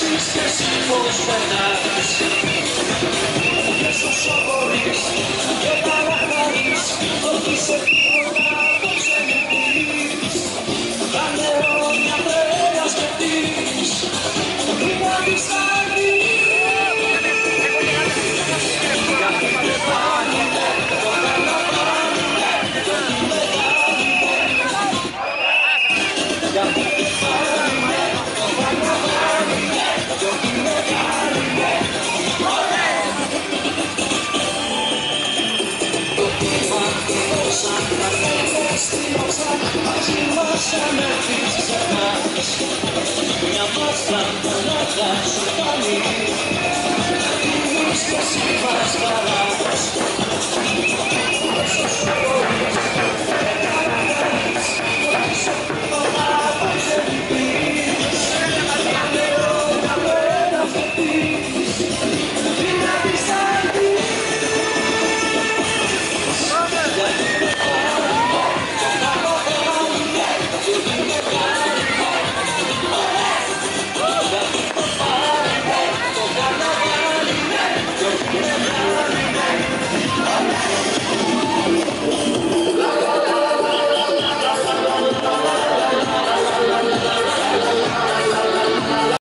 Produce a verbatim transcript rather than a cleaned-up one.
ξέρεις κι εσύ πως περνάς. Και όσο μπορείς και παραχαρείς, όχι σε τίποτα απόψε μου πεις. Κάνε όνια πρέπει να σκεφτείς, πριν να δεις τα αγγείς. Γιατί με πάνετε, το καταλαβαίνετε, το τι με κάνετε. Γιατί με πάνετε, το καταλαβαίνετε, το τι με κάνετε. Το κύμα χτυπώσα, τα νεύρα στήλωσα, μαζί μας αν έρθεις ξεχνάς. Μια μάτια μονάχα σου κάνει, εμείς κι εσύ μας χαράς.